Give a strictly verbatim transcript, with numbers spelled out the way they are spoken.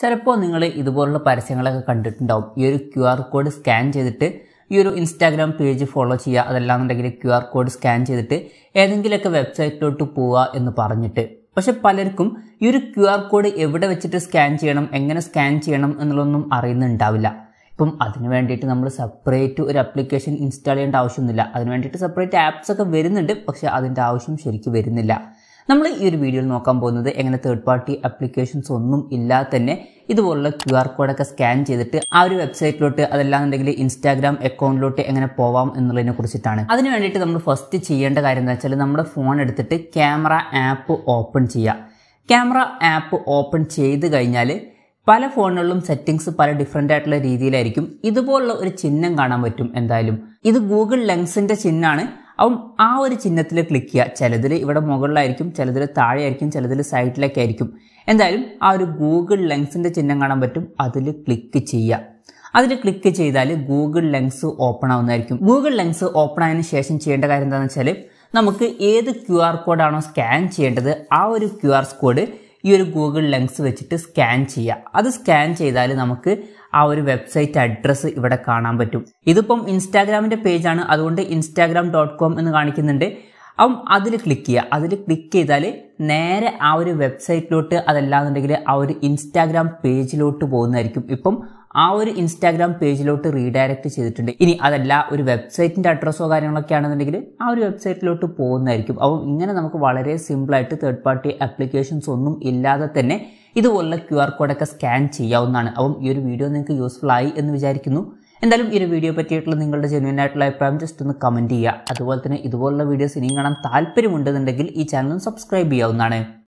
ചിലപ്പോൾ നിങ്ങൾ ഇതുപോലുള്ള പരസ്യങ്ങളൊക്കെ കണ്ടിട്ടുണ്ടാവും. ഈ ഒരു ക്യു ആർ കോഡ് സ്കാൻ ചെയ്തിട്ട് ഈ ഒരു ഇൻസ്റ്റാഗ്രാം പേജ് ഫോളോ ചെയ്യുക, അതല്ലാന്നുണ്ടെങ്കിൽ ക്യു ആർ കോഡ് സ്കാൻ ചെയ്തിട്ട് ഏതെങ്കിലുമൊക്കെ വെബ്സൈറ്റിലോട്ട് പോവുക എന്ന് പറഞ്ഞിട്ട്. പക്ഷെ പലർക്കും ഈ ഒരു ക്യു ആർ കോഡ് എവിടെ വെച്ചിട്ട് സ്കാൻ ചെയ്യണം, എങ്ങനെ സ്കാൻ ചെയ്യണം എന്നുള്ളതൊന്നും അറിയുന്നുണ്ടാവില്ല. ഇപ്പം അതിന് വേണ്ടിയിട്ട് നമ്മൾ സെപ്പറേറ്റ് ഒരു ആപ്ലിക്കേഷൻ ഇൻസ്റ്റാൾ ചെയ്യേണ്ട ആവശ്യമൊന്നുമില്ല. അതിന് വേണ്ടിയിട്ട് സെപ്പറേറ്റ് ആപ്സ് ഒക്കെ വരുന്നുണ്ട്, പക്ഷെ അതിൻ്റെ ആവശ്യം ശരിക്കും വരുന്നില്ല. നമ്മൾ ഈ ഒരു വീഡിയോയിൽ നോക്കാൻ പോകുന്നത് എങ്ങനെ തേർഡ് പാർട്ടി ആപ്ലിക്കേഷൻസ് ഒന്നും ഇല്ലാതെ തന്നെ ഇതുപോലുള്ള ക്യു ആർ കോഡൊക്കെ സ്കാൻ ചെയ്തിട്ട് ആ ഒരു വെബ്സൈറ്റിലോട്ട് അതല്ലാന്നുണ്ടെങ്കിൽ ഇൻസ്റ്റാഗ്രാം അക്കൗണ്ടിലോട്ട് എങ്ങനെ പോവാം എന്നുള്ളതിനെ കുറിച്ചിട്ടാണ്. അതിന് വേണ്ടിയിട്ട് നമ്മൾ ഫസ്റ്റ് ചെയ്യേണ്ട കാര്യം എന്താ വെച്ചാൽ നമ്മുടെ ഫോൺ എടുത്തിട്ട് ക്യാമറ ആപ്പ് ഓപ്പൺ ചെയ്യുക. ക്യാമറ ആപ്പ് ഓപ്പൺ ചെയ്ത് കഴിഞ്ഞാൽ പല ഫോണുകളിലും സെറ്റിങ്സ് പല ഡിഫറെൻ്റ് ആയിട്ടുള്ള രീതിയിലായിരിക്കും. ഇതുപോലുള്ള ഒരു ചിഹ്നം കാണാൻ പറ്റും. എന്തായാലും ഇത് ഗൂഗിൾ ലെൻസിൻ്റെ ചിഹ്നമാണ്. അപ്പം ആ ഒരു ചിഹ്നത്തിൽ ക്ലിക്ക് ചെയ്യുക. ചിലതിൽ ഇവിടെ മുകളിലായിരിക്കും, ചിലതിൽ താഴെയായിരിക്കും, ചിലതിൽ സൈഡിലൊക്കെ ആയിരിക്കും. എന്തായാലും ആ ഒരു ഗൂഗിൾ ലെൻസിൻ്റെ ചിഹ്നം കാണാൻ പറ്റും, അതിൽ ക്ലിക്ക് ചെയ്യുക. അതിൽ ക്ലിക്ക് ചെയ്താൽ ഗൂഗിൾ ലെൻസ് ഓപ്പൺ ആവുന്നതായിരിക്കും. ഗൂഗിൾ ലെൻസ് ഓപ്പൺ ആയതിനു ശേഷം ചെയ്യേണ്ട കാര്യം എന്താണെന്ന് വെച്ചാൽ നമുക്ക് ഏത് ക്യു ആർ കോഡാണോ സ്കാൻ ചെയ്യേണ്ടത് ആ ഒരു ക്യു ആർ കോഡ് ഈ ഒരു ഗൂഗിൾ ലെൻസ് വെച്ചിട്ട് സ്കാൻ ചെയ്യുക. അത് സ്കാൻ ചെയ്താൽ നമുക്ക് ആ ഒരു വെബ്സൈറ്റ് അഡ്രസ്സ് ഇവിടെ കാണാൻ പറ്റും. ഇതിപ്പം ഇൻസ്റ്റാഗ്രാമിൻ്റെ പേജാണ്, അതുകൊണ്ട് ഇൻസ്റ്റാഗ്രാം ഡോട്ട് കോം എന്ന് കാണിക്കുന്നുണ്ട്. അപ്പം അതിൽ ക്ലിക്ക് ചെയ്യുക. അതിൽ ക്ലിക്ക് ചെയ്താൽ നേരെ ആ ഒരു വെബ്സൈറ്റിലോട്ട് അതല്ലാന്നുണ്ടെങ്കിൽ ആ ഒരു ഇൻസ്റ്റാഗ്രാം പേജിലോട്ട് പോകുന്നതായിരിക്കും. ഇപ്പം ആ ഒരു ഇൻസ്റ്റാഗ്രാം പേജിലോട്ട് റീഡയറക്റ്റ് ചെയ്തിട്ടുണ്ട്. ഇനി അതല്ല ഒരു വെബ്സൈറ്റിൻ്റെ അഡ്രസ്സോ കാര്യങ്ങളൊക്കെ ആണെന്നുണ്ടെങ്കിൽ ആ ഒരു വെബ്സൈറ്റിലോട്ട് പോകുന്നതായിരിക്കും. അപ്പം ഇങ്ങനെ നമുക്ക് വളരെ സിമ്പിളായിട്ട് തേർഡ് പാർട്ടി ആപ്ലിക്കേഷൻസ് ഒന്നും ഇല്ലാതെ തന്നെ ഇതുപോലുള്ള ക്യു ആർ കോഡൊക്കെ സ്കാൻ ചെയ്യാവുന്നതാണ്. അപ്പം ഈ ഒരു വീഡിയോ നിങ്ങൾക്ക് യൂസ്ഫുൾ ആയി എന്ന് വിചാരിക്കുന്നു. എന്തായാലും ഈ ഒരു വീഡിയോ പറ്റിയിട്ടുള്ള നിങ്ങളുടെ ജെന്യുവൻ ആയിട്ടുള്ള അഭിപ്രായം ജസ്റ്റ് ഒന്ന് കമൻറ്റ് ചെയ്യുക. അതുപോലെ തന്നെ ഇതുപോലുള്ള വീഡിയോസ് ഇനിയും കാണാൻ താല്പര്യമുണ്ടെന്നുണ്ടെങ്കിൽ ഈ ചാനൽ സബ്സ്ക്രൈബ് ചെയ്യാവുന്നതാണ്.